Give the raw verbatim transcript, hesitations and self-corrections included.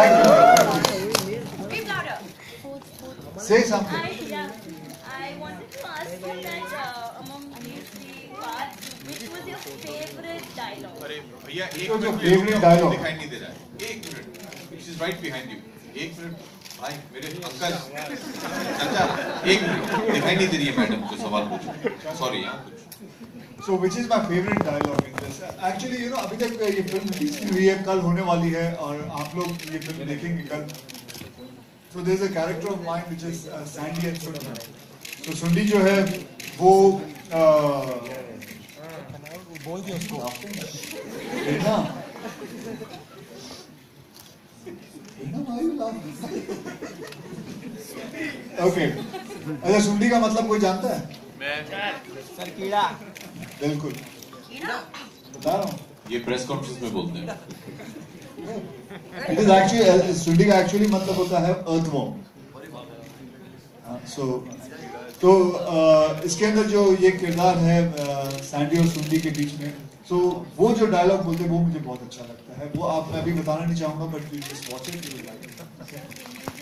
Thank you. Be louder. Say something. I, yeah, I wanted to ask you that uh, among these three parts, which was your favorite dialogue? अरे भैया एक जो minute favorite dialogue दिखाई नहीं दे रहा है. एक minute. She is right behind you. एक मिनट. भाई मेरे अंकल. चाचा एक मिनट. दिखाई नहीं दे रही है मैडम को सवाल पूछो. Sorry यार. So which is my favorite dialogue in this? Actually, you know, अभी तक ये फिल्म रिलीज हुई है, कल होने वाली है और आप लोग ये फिल्म देखेंगे कल. So there's a character of mine which is uh, Sandy and Sundi. So Sundi जो है वो बोल दिया उसको. देखना. Okay. अच्छा सुंडी का मतलब कोई जानता है? मैं सर कीड़ा. बिल्कुल. बता रहा हूँ. ये प्रेस कॉन्फ्रेंस में बोलते हैं. It is actually सुंडी का एक्चुअली मतलब होता है earthworm. So तो इसके अंदर जो ये किरदार है सैंडी और सुंडी के बीच में, so वो जो डायलॉग बोलते हैं वो मुझे बहुत अच्छा लगता है. वो आप मैं अभी बताना नहीं चाहूंगा, but you just watch it.